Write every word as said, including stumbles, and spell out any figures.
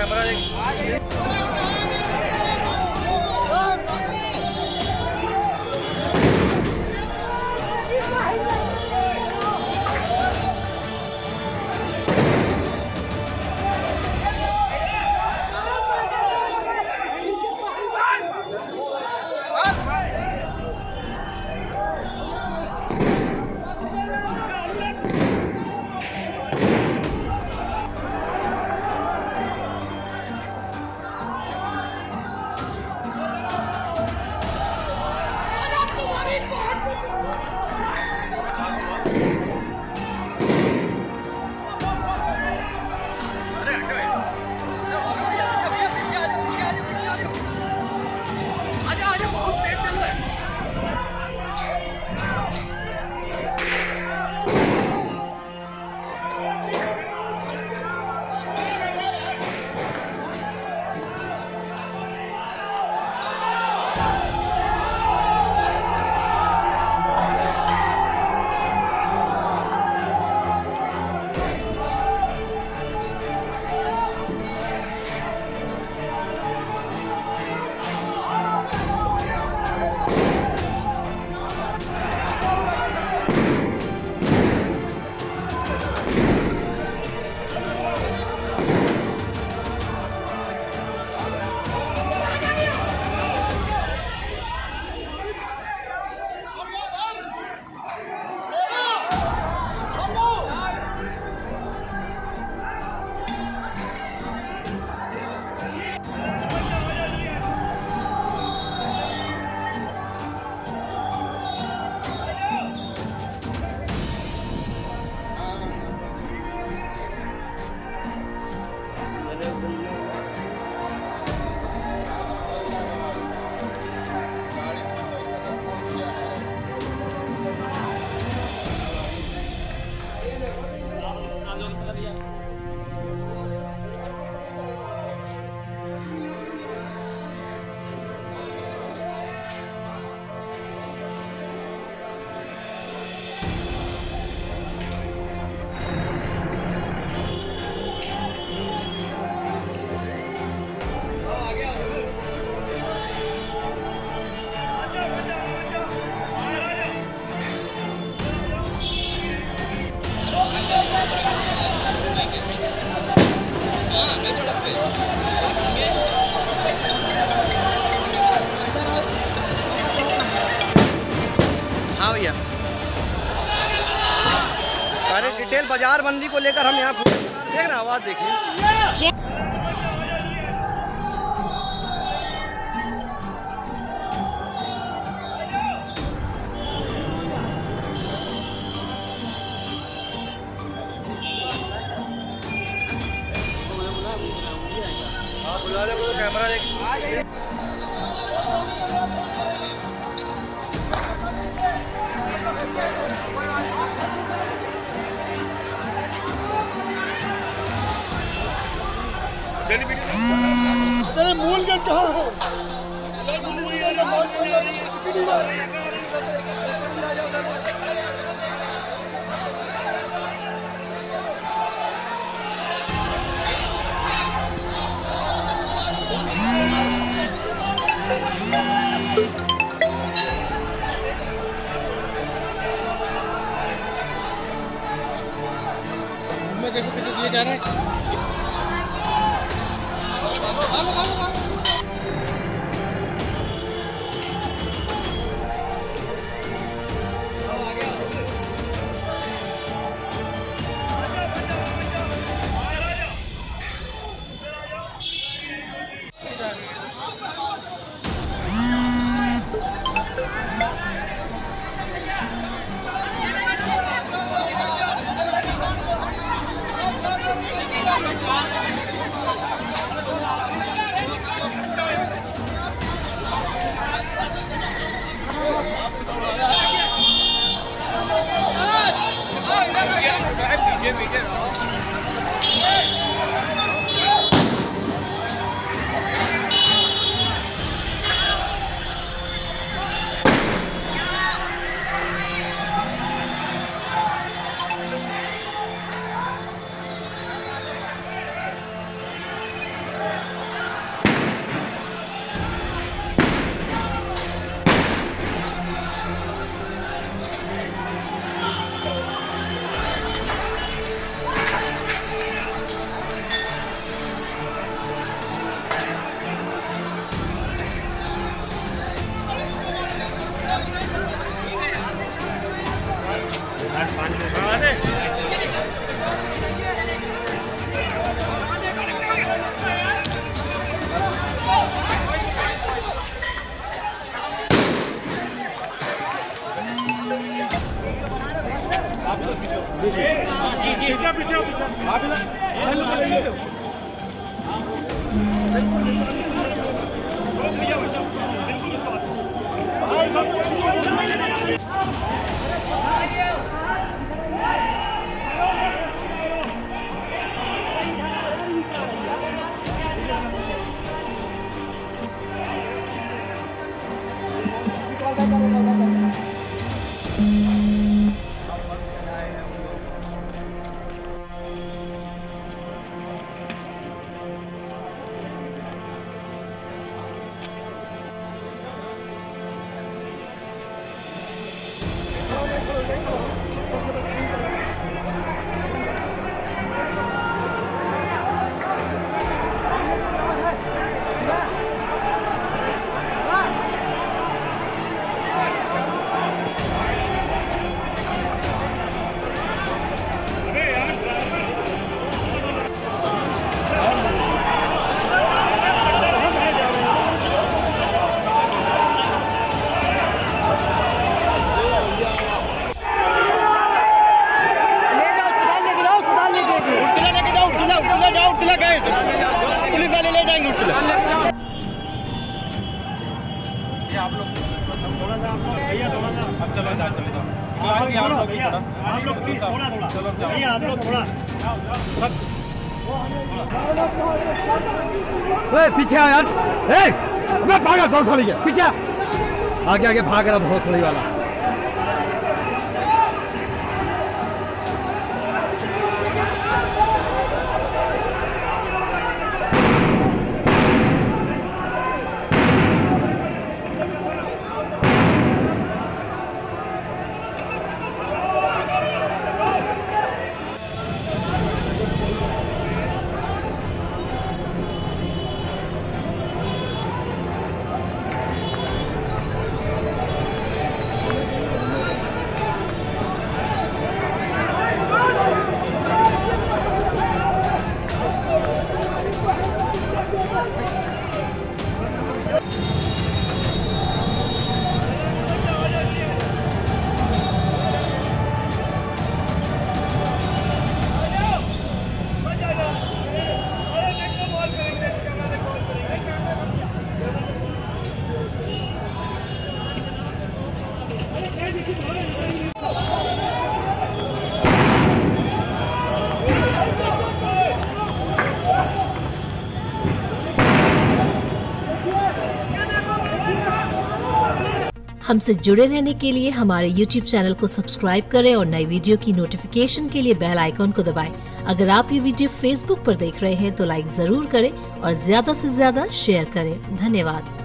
Camera हाँ भैया, अरे डिटेल बाजार बंदी को लेकर हम यहाँ देख रहे, आवाज देखिए। बुला ले को कैमरा देख। तेरे मूलगंज कहाँ हो? मैं देखो कैसे दिए जा रहे हैं। पुलिस वाले ले जाएंगे उसको। आप लोग थोड़ा सा भैया थोड़ा सा अब चलो जाओ चले जाओ आप लोग भी थोड़ा आप लोग भी थोड़ा थोड़ा चलो भैया आप लोग थोड़ा ए पीछे आ यार ए अबे भागा बहुत थोड़ी है पीछे आगे आगे भाग रहा बहुत थोड़ी वाला हमसे जुड़े रहने के लिए हमारे यूट्यूब चैनल को सब्सक्राइब करें और नई वीडियो की नोटिफिकेशन के लिए बेल आइकॉन को दबाएं। अगर आप ये वीडियो फेसबुक पर देख रहे हैं तो लाइक जरूर करें और ज्यादा से ज्यादा शेयर करें। धन्यवाद।